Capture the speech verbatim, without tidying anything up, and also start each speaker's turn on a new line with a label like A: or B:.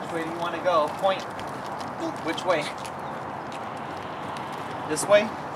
A: Which way do you want to go? Point. Which way? This way?